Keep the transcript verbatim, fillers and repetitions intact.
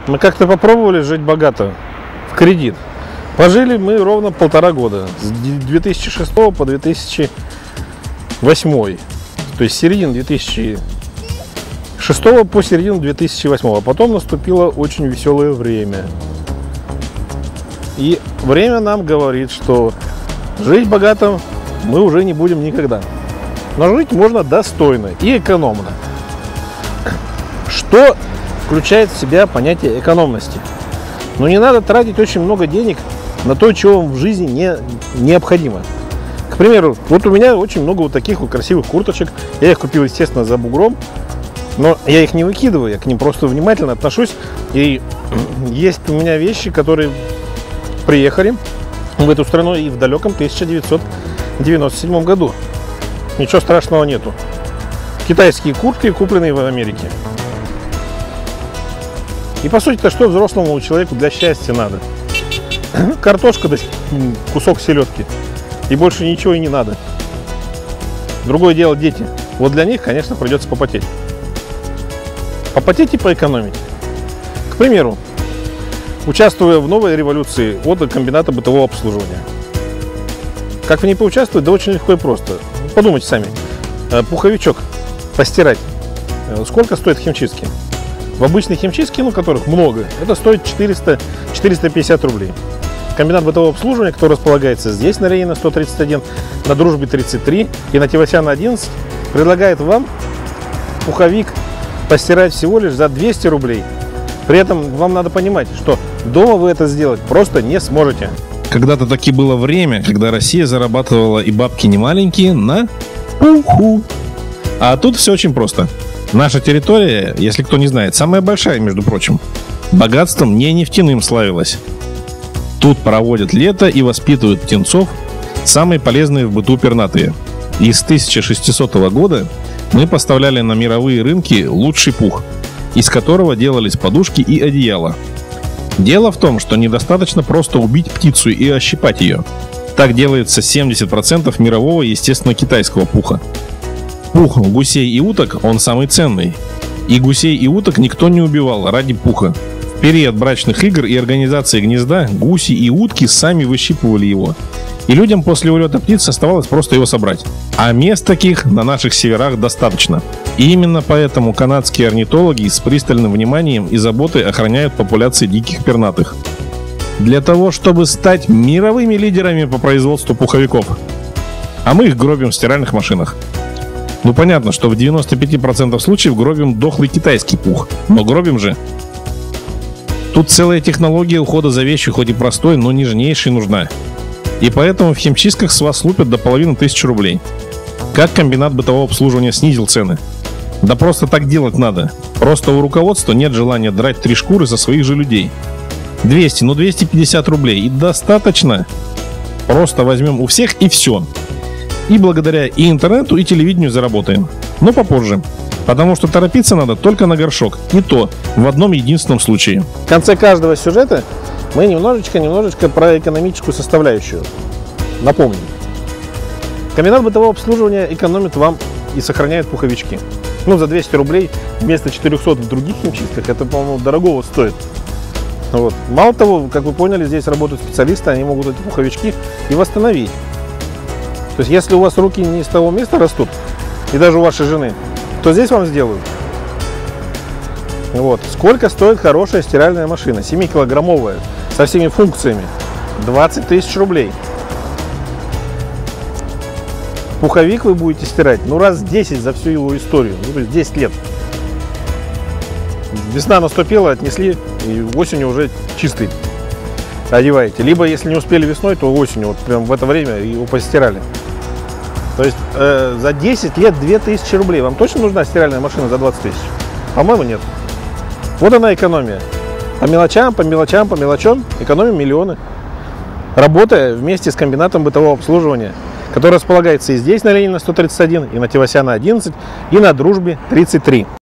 Мы как-то попробовали жить богато в кредит. Пожили мы ровно полтора года, с две тысячи шестого по две тысячи восьмой, то есть с середины две тысячи шестого по середину две тысячи восьмого. А потом наступило очень веселое время. И время нам говорит, что жить богато мы уже не будем никогда. Но жить можно достойно и экономно. Что включает в себя понятие экономности? Но не надо тратить очень много денег на то, чего вам в жизни не необходимо. К примеру, вот у меня очень много вот таких вот красивых курточек. Я их купил, естественно, за бугром. Но я их не выкидываю, я к ним просто внимательно отношусь. И есть у меня вещи, которые приехали в эту страну и в далеком тысяча девятьсот девяносто седьмом году. Ничего страшного нету. Китайские куртки, купленные в Америке. И по сути-то что взрослому человеку для счастья надо? Картошка, да кусок селедки. И больше ничего и не надо. Другое дело дети. Вот для них, конечно, придется попотеть. Попотеть и поэкономить. К примеру, участвуя в новой революции от комбината бытового обслуживания. Как в ней поучаствовать? Да очень легко и просто. Подумайте сами. Пуховичок постирать. Сколько стоит в химчистке? В обычной химчистке, ну, которых много, это стоит четыреста — четыреста пятьдесят рублей. Комбинат бытового обслуживания, который располагается здесь, на Ленина сто тридцать один, на Дружбе тридцать три и на Тевасяна одиннадцать, предлагает вам пуховик постирать всего лишь за двести рублей. При этом вам надо понимать, что дома вы это сделать просто не сможете. Когда-то таки было время, когда Россия зарабатывала и бабки не маленькие на пуху. А тут все очень просто. Наша территория, если кто не знает, самая большая, между прочим. Богатством не нефтяным славилась. Тут проводят лето и воспитывают птенцов, самые полезные в быту пернатые. И с тысяча шестисотого года мы поставляли на мировые рынки лучший пух, из которого делались подушки и одеяла. Дело в том, что недостаточно просто убить птицу и ощипать ее. Так делается семьдесят процентов мирового, естественно, китайского пуха. Пух гусей и уток, он самый ценный. И гусей и уток никто не убивал ради пуха. В период брачных игр и организации гнезда гуси и утки сами выщипывали его. И людям после улета птиц оставалось просто его собрать. А мест таких на наших северах достаточно. И именно поэтому канадские орнитологи с пристальным вниманием и заботой охраняют популяции диких пернатых. Для того, чтобы стать мировыми лидерами по производству пуховиков. А мы их гробим в стиральных машинах. Ну понятно, что в девяноста пяти процентах случаев гробим дохлый китайский пух. Но гробим же. Тут целая технология ухода за вещью, хоть и простой, но нежнейшей нужна. И поэтому в химчистках с вас лупят до половины тысячи рублей. Как комбинат бытового обслуживания снизил цены? Да просто так делать надо. Просто у руководства нет желания драть три шкуры за своих же людей. двести, ну двести пятьдесят рублей. И достаточно. Просто возьмем у всех и все. И благодаря и интернету, и телевидению заработаем. Но попозже. Потому что торопиться надо только на горшок. И то в одном единственном случае. В конце каждого сюжета мы немножечко-немножечко про экономическую составляющую напомним. Комбинат бытового обслуживания экономит вам и сохраняет пуховички. Ну, за двести рублей вместо четырехсот в других химчистках, это, по-моему, дорогого стоит. Вот. Мало того, как вы поняли, здесь работают специалисты, они могут эти пуховички и восстановить. То есть, если у вас руки не с того места растут, и даже у вашей жены, то здесь вам сделают. Вот. Сколько стоит хорошая стиральная машина? семикилограммовая, со всеми функциями. двадцать тысяч рублей. Пуховик вы будете стирать, ну, раз десять за всю его историю. Ну, то есть десять лет. Весна наступила, отнесли, и осенью уже чистый одеваете. Либо, если не успели весной, то осенью, вот прям в это время его постирали. То есть э, за десять лет две тысячи рублей. Вам точно нужна стиральная машина за двадцать тысяч? По-моему, нет. Вот она экономия. По мелочам, по мелочам, по мелочам экономим миллионы. Работая вместе с комбинатом бытового обслуживания, который располагается и здесь, на Ленина сто тридцать один, и на Тевасяна одиннадцать, и на Дружбе тридцать три.